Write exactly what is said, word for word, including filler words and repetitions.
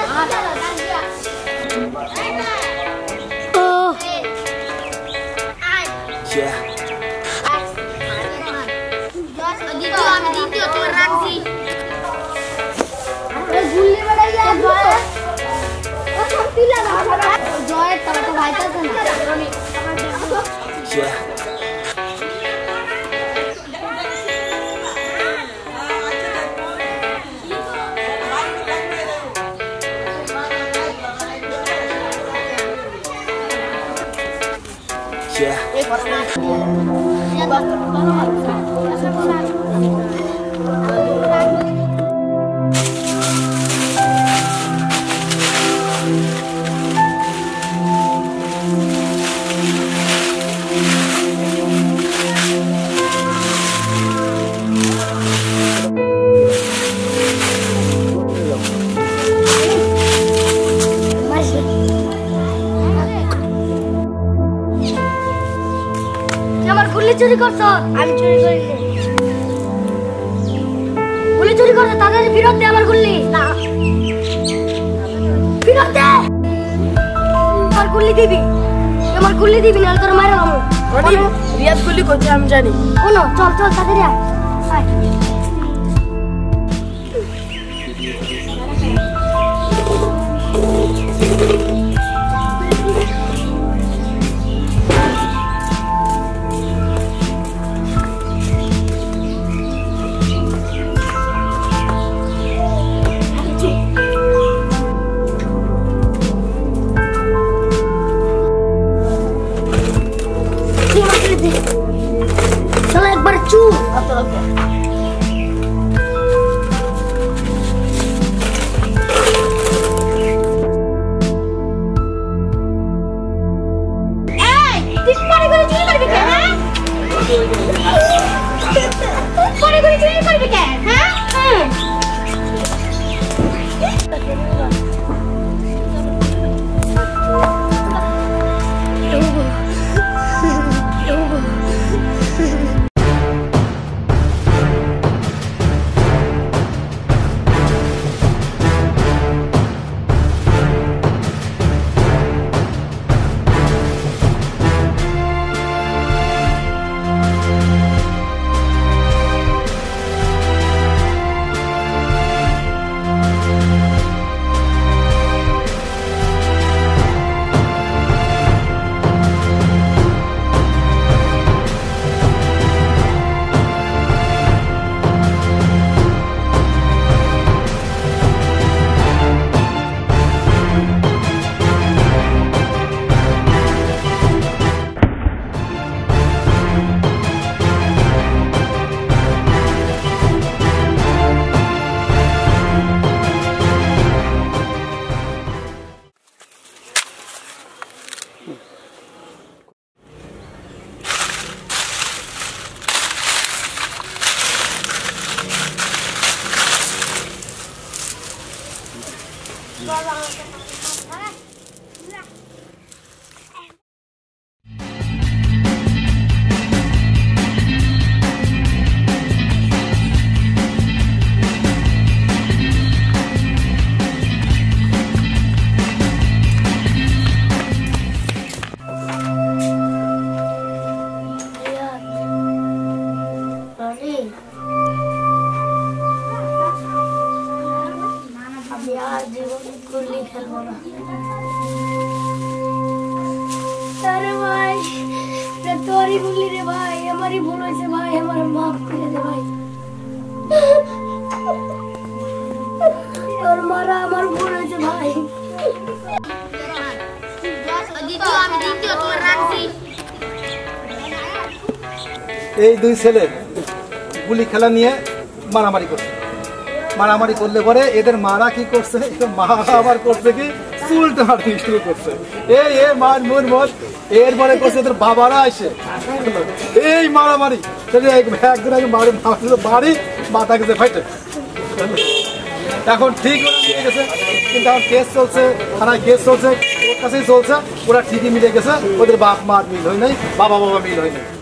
চুরি করছো? আমি চুরি করিনি। গুলি চুরি করছো, তাদের ফেরত দে আমার গুলি। না, ফেরত দে। আমার গুলি দিবি, আমার গুলি দিবি না তোর মারো। আমি রিয়াদ গুলি করছে আমি জানি। কোনো চল চল তাড়াতাড়ি আয়। चलो एक बार चू अरे भाई तोरी गुल्ली रे भाई हमारी भूल से भाई हमारा माफ कर दे भाई और मारा हमार भूल से भाई দ্বিতীয় আমি দ্বিতীয় তোর রাখছি এই দুই ছেলে গুলি খেলা নিয়ে মারামারি করছে মারামারি করলে পরে এদের মারা কি করছে মা আবার করছে কি চুলটা মারতে শুরু করছে এই এ মার মুর মত এরপরে করছে এদের বাবারা আসে এই মারামারি একজন আগে মারে বাড়ি মাথা গেছে ফাইটে এখন ঠিক হয়ে গেছে কিন্তু এখন কেস চলছে থানায় কেস চলছে ওর কাছেই চলছে ওরা ঠিকই মিলে গেছে ওদের বাপ মার মিল হয় নাই বাবা বাবা মিল হয় নাই